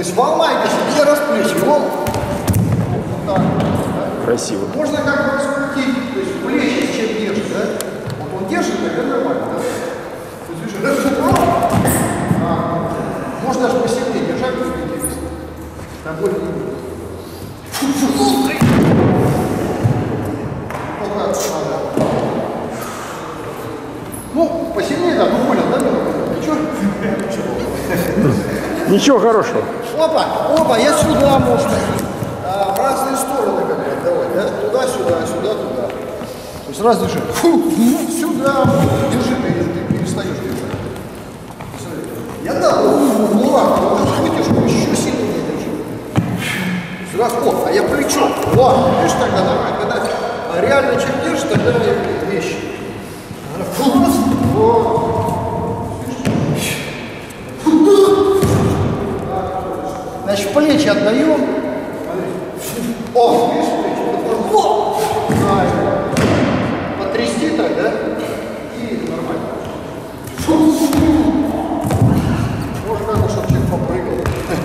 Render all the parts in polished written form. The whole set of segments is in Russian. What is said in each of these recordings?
есть волна идет, и расплечь его. Вот так. Да? Красиво. Можно как бы раскрутить, то есть плечи с чем держит, да? Вот он держит, тогда нормально, да? То есть, видишь, можно даже посильнее держать, то есть, такой не будет. Ну, посильнее, да, ну понял, да? Ничего? Ничего хорошего. Опа, опа, я сюда можно. В разные стороны как-то давай, да? Туда-сюда, сюда-туда. То есть раз держи. Сюда. Держи, ты перестаешь держать. Я дал, ну ладно, еще сильнее держи. Раз, о, а я плечо. О, видишь, тогда нормально. Когда реально чем держишь, тогда вещи. Значит, плечи отдаем. О, видишь, плечи. О! Потрясти так, да? И нормально. Может, как-то, чтобы человек попрыгал.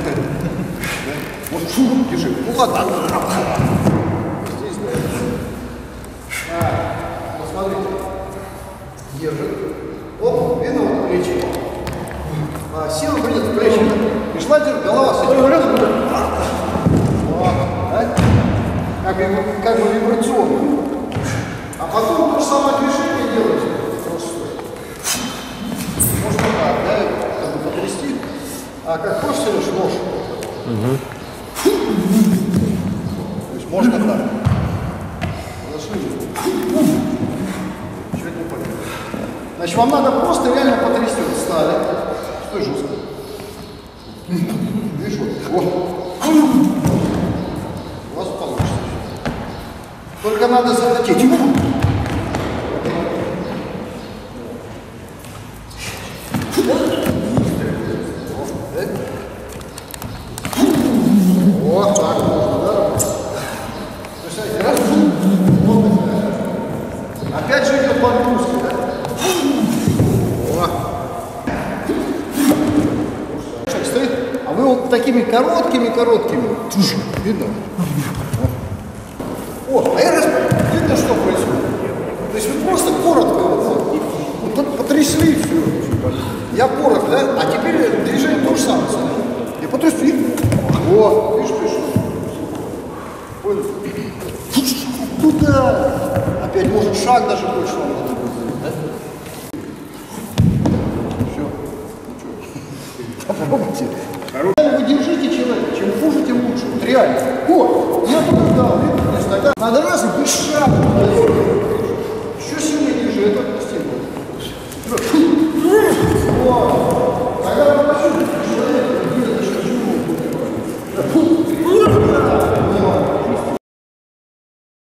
Вот, держи. Ну ладно. Здесь, да. Посмотрите. Держит. Оп, видно вот плечи. Сила придет в плечи. И шла голова с этим. Вот, да? Как бы вибрационно. А потом то же самое движение делать. Можно так, да, как бы потрясти. А как просто лишь нож. То есть можно так. Зашли. Чего не понял. Значит, вам надо просто реально потрясти. Вот стали. Стой жестко. Видишь, вот. У вас получится. Только надо захотеть. Вот так можно, да? Представляете, раз. Опять же идет по-английски, да? Стоит, а вы вот такими короткими, видно? О, а я раз, видно, что происходит. То есть вы просто коротко вот потрясли и все. Я коротко, да? А теперь движение то же самое. Я потрясли. О, видишь, понял? Туда. Опять может шаг даже больше вам надо будет, да? Все. Попробуйте. Вы держите человека, чем хуже, тем лучше. Вот реально. Вот, я туда дал, видно, тогда надо раз и без шага.